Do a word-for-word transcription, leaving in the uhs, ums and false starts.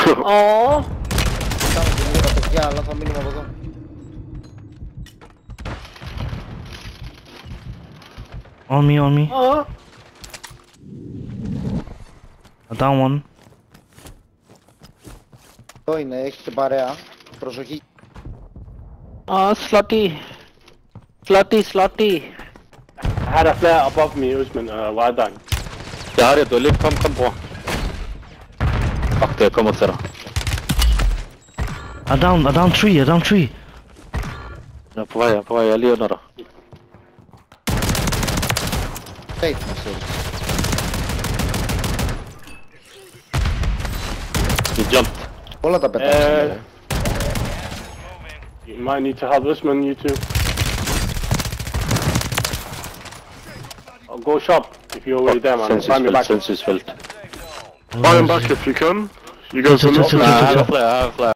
Åh! Estamos teniendo que toquear, lanza mínimo botón. On me, on me. Åh! I down one. Το είναι, έχετε παρέα. Προσοχή. Åh, slutty! Slutty, slutty! Her er der flere above me, Usman og Wadang. Jeg har det, du er lidt. Kom, kom, bror. Fuck det, jeg kommer til dig. I down, I down three, I down three. Jeg er på vej, jeg er på vej, jeg er lige under dig. Safe, Mercedes. He jumped. Όλα τα πετάξαμε. You might need to help Usman, you two. I'll go shop if you're already there, man. Find me back. Sindssygsfelt. Buy him back if you can. You guys will not. I have a flare, I have a flare.